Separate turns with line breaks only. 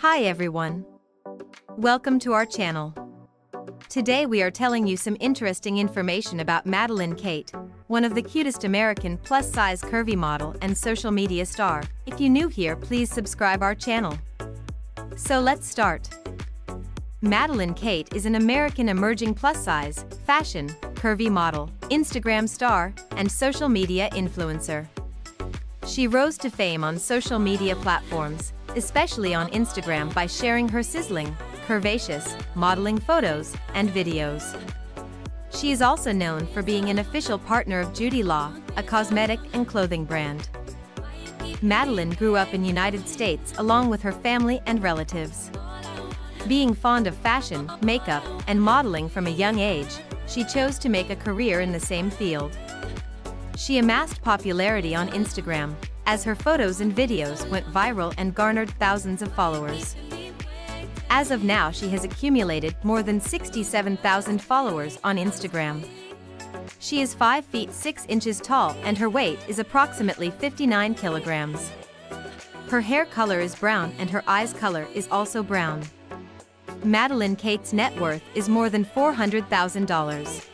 Hi everyone. Welcome to our channel. Today we are telling you some interesting information about Madeline Cait, one of the cutest American plus-size curvy model and social media star. If you're new here, please subscribe our channel. So let's start. Madeline Cait is an American emerging plus-size, fashion, curvy model, Instagram star, and social media influencer. She rose to fame on social media platforms, especially on Instagram, by sharing her sizzling, curvaceous, modeling photos and videos. She is also known for being an official partner of Judy Law, a cosmetic and clothing brand. Madeline grew up in the United States along with her family and relatives. Being fond of fashion, makeup, and modeling from a young age, she chose to make a career in the same field. She amassed popularity on Instagram, as her photos and videos went viral and garnered thousands of followers. As of now, she has accumulated more than 67,000 followers on Instagram. She is 5 feet 6 inches tall and her weight is approximately 59 kilograms. Her hair color is brown and her eyes color is also brown. Madeline Cait's net worth is more than $400,000.